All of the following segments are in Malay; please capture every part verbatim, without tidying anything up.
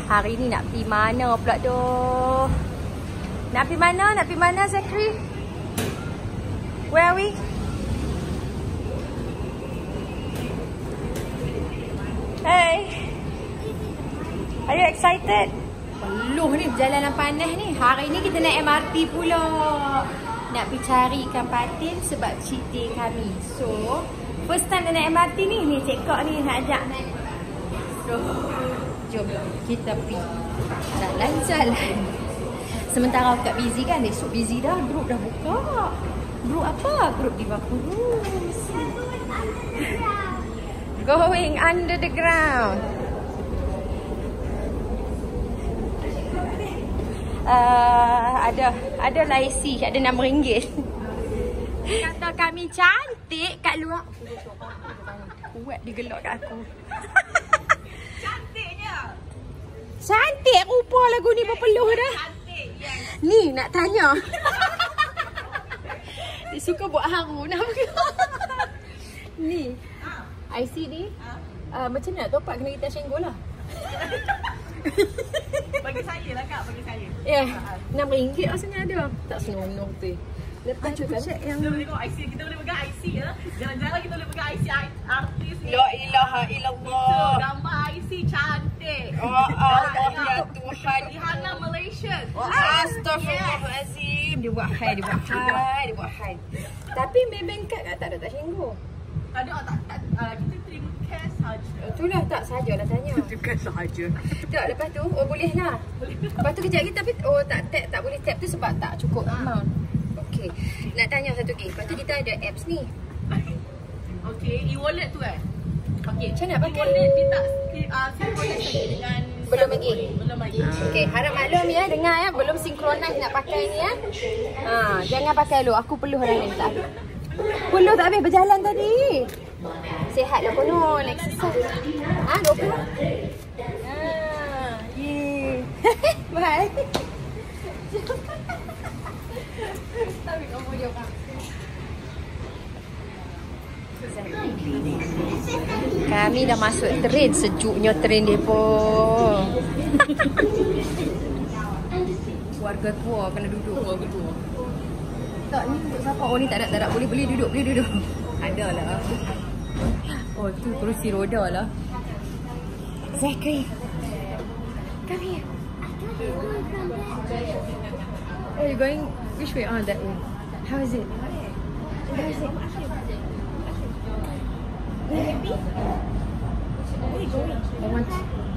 Hari ni nak pergi mana pula tu? Nak pergi mana? Nak pergi mana, Zachary? Where are we? Hey. Are you excited? Peluh ni perjalanan panas ni. Hari ni kita naik M R T pula. Nak pergi cari ikan patin sebab cheat day kami. So, first time naik M R T ni. Ni Cik Kok ni nak ajak naik. So, jom kita pergi jalan-jalan. Sementara kat busy kan. Esok busy dah. Grup dah buka. Grup apa? Grup Diva Kurus. Going under the ground. Uh, ada ada laisi, ada enam ringgit. Kata kami cantik kat luar. Kuat digelak kat aku. Cantiknya. Cantik rupa lagu ni berpeluh dah. Cantik, yes. Ni nak tanya. Dia suka buat haru nak. Ni. I C ni. Uh, macam nak top up kena kita senggol lah. Bagi saya lah Kak, bagi saya. Ya, yeah, enam ringgit rasanya ada. Tak senong tu. Lepas tu kan yang kita boleh tengok I C, kita boleh pegang I C ya. Jalan-jalan kita boleh pegang I C artis ni. La ilaha illallah. Gambar I C cantik. Oh Allah ya Tuhan. Rihanna Malaysia. Astagfirullahalazim. Dia buat high, dia buat high, dia buat high. Tapi Maybank card tak ada tak senggol. Tak ada, tak, tak, uh, kita terima cash saja. Itulah tak saja nak tanya. Cash saja. Tak, lepas tu oh boleh lah. Lepas tu kejap lagi tapi oh tak tap tak boleh tap tu sebab tak cukup amount. Okey. Nak tanya satu lagi. Lepas tu kita ada apps ni. Okey, e-wallet tu kan. Okey, macam nak pakai? E-wallet dia tak uh, synchronize lagi dengan belum lagi. Belum lagi. Okey, harap maklum ya, dengar ya, belum synchronize nak pakai ni ya. Ha, jangan pakai dulu. Aku peluh dah ni tak. Peluh tak habis berjalan tadi. Sihatlah penuh, exercise. Ah, dua puluh. Ah, ye. Bye. Tapi kamu dia orang. Kami dah masuk train, sejuknya train depo. Warga tua kena duduk, warga tua. Tak, ni untuk siapa? Oh ni tak ada, tak ada. Boleh, boleh duduk, boleh duduk. Ada lah. Oh tu kerusi roda lah. Zachary, come here. Oh you're going which way? Ah, that way. How is it? How is it? Happy? Where are you going? I want.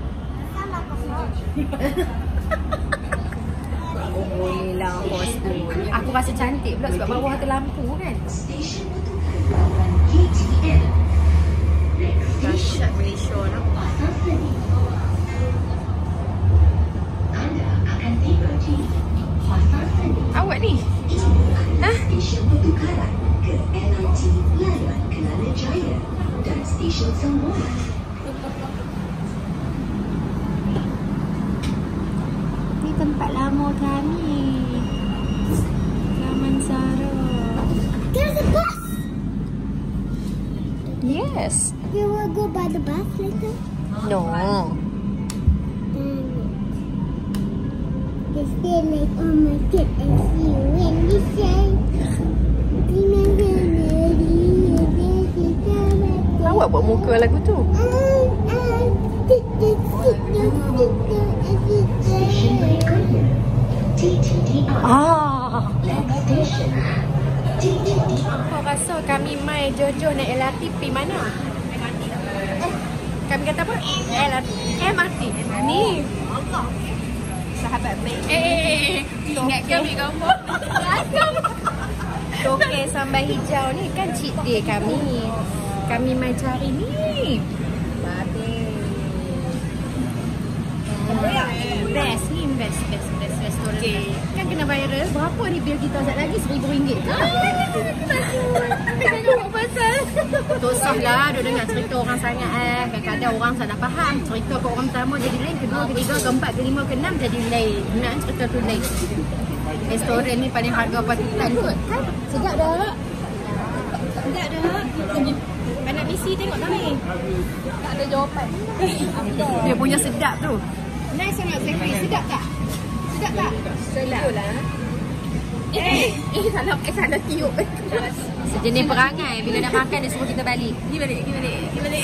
Oh boleh lah bos tu. Aku rasa cantik pula sebab bawah ada lampu kan. Dahsyat Malaysia lah. Awak ni? Hah? Ni tempat lama kami. Zaman Zara. There's a bus! Yes. You will go by the bus later? No. Um, they stay like, oh my god, I see you in the sun. Awak buat muka lagu tu. Ah. Kau rasa kami mai jojo naik L R T pergi mana? Eh, kami kata apa? L R T. M R T. Ni. Sahabat baik. Eh, eh, eh. Ingat kami gambar. Tokek sambal hijau ni kan cheat day kami. Kami mai cari ni. Babe. Best ni, best, best, best restoran. Okay. Kan kena viral. Berapa ni bil kita sekejap lagi? Seribu ringgit. Kita tengok pasal. Tosah lah. Dia dengar cerita orang sangat eh. Kadang-kadang orang salah faham. Cerita ke orang pertama jadi lain. Kedua, ketiga, keempat, kelima, keenam jadi lain. Nak cerita tu lain. Restoran ni paling harga patikan kot. Kan? Sedap dah. Sedap dah. Anak misi tengok kami. Tak ada jawapan. Dia punya sedap tu. Nice sangat Zafri. Sedap tak? Sedap tak? Sedap lah. Eh, eh salah eh salah tiup. Sejenis perangai bila dah makan dia suruh kita balik. Pergi balik, pergi balik, pergi balik.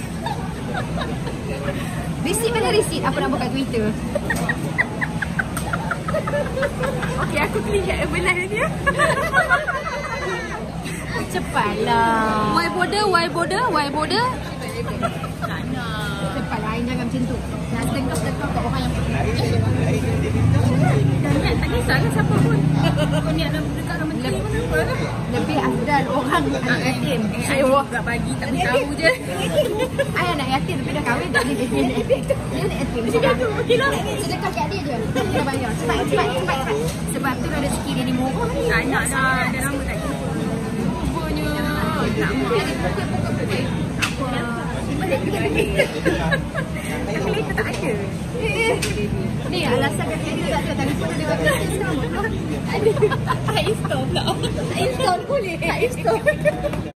Resit mana resit? Apa nak buat kat Twitter? Okey, aku klik kat belah dia. Cepatlah. Y border, Y border, Y border. Tak nak. Cepatlah, Ain jangan macam tu. Nak tengok-tengok kat orang yang Niat tak kisahlah siapa pun. Kau niat nak dekat nama dia pun apa lah. lebih afdal orang anak yatim. Eh, I juga bagi tak tahu je. Ai anak yatim tapi dah kahwin dah ni dia ni. Dia anak yatim. Jatuh, okeylah. Sedekah kat dia je. Dia dah bayar. Cepat, cepat, cepat, cepat. Sebab tu ada rezeki dia ni murah ni. Tak nak dah, dah lama tak jumpa. Rupanya. Tak mahu. Apa? Balik, pergi balik. Tapi later tak ada. Eh, ni alasan kata dia tak ada telefon dia buat bisnes sekarang. Ada. Tak install pula. Tak install boleh. Tak install.